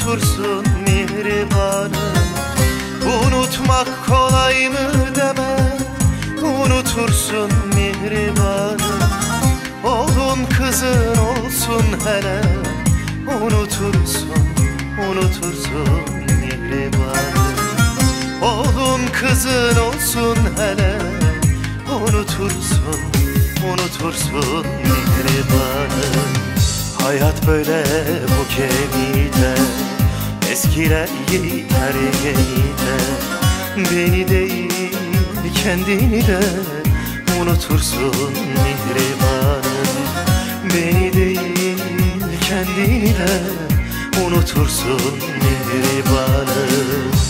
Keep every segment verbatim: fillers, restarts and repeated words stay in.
unutursun mihribanım. Unutmak kolay mı deme, unutursun mihribanım. Oğlun kızın olsun hele, unutursun, unutursun mihribanım. Oğlun kızın olsun hele, unutursun, unutursun mihribanım. Hayat böyle bu gemide, eskiler gider yenide. Beni değil kendini de unutursun mihribanım. Beni değil kendini de unutursun mihribanım.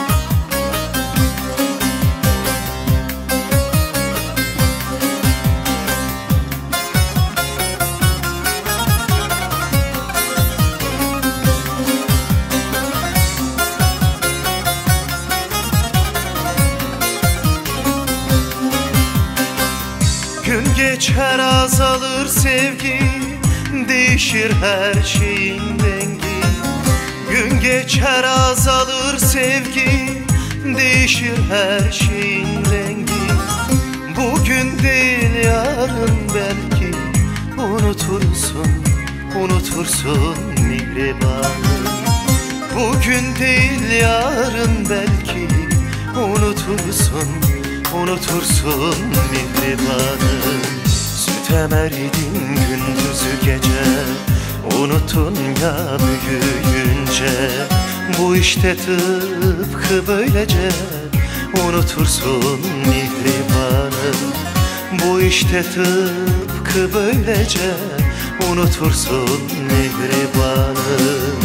Gün geçer azalır sevgi, değişir her şeyin rengi. Gün geçer azalır sevgi, değişir her şeyin rengi. Bugün değil yarın belki unutursun, unutursun mihribanım. Bugün değil yarın belki unutursun, unutursun mihribanım. Süt emerdin gündüzü gece, unuttun ya büyüyünce. Bu işte tıpkı böylece unutursun mihribanım. Bu işte tıpkı böylece unutursun mihribanım.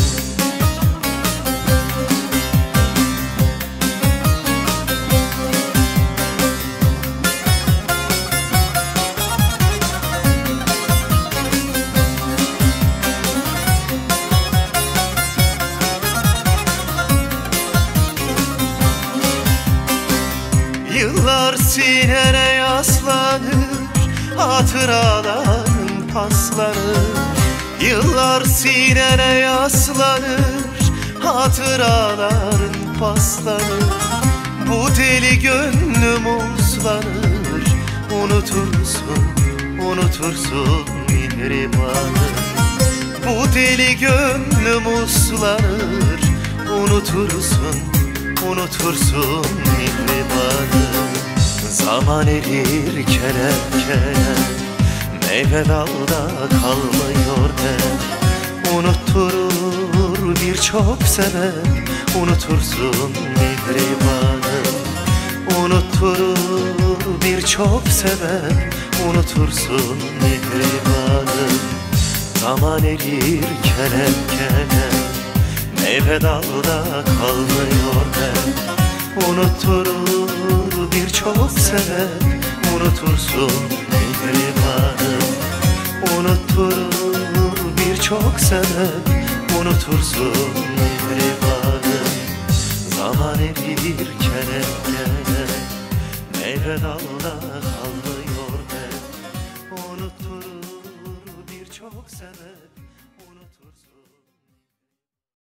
Yıllar sinene yaslanır, hatıraların paslanır. Yıllar sinene yaslanır, hatıraların paslanır. Bu deli gönlüm uslanır, unutursun, unutursun mihribanım. Bu deli gönlüm uslanır, unutursun, unutursun mihribanım. Zaman erir kelem kelem, meyve dalda kalmıyor der. Unutturur birçok sebep, unutursun mihribanım. Unutturur birçok sebep, unutursun mihribanım. Zaman erir kelem kelem, meyve dalda kalmıyor der. Unutturur birçok sebep, unutursun mihribanım. Unutturur birçok sebep, unutursun mihribanım. Zaman erir kelem kelem, meyve dalda kalmıyor der. Unutturur birçok sebep.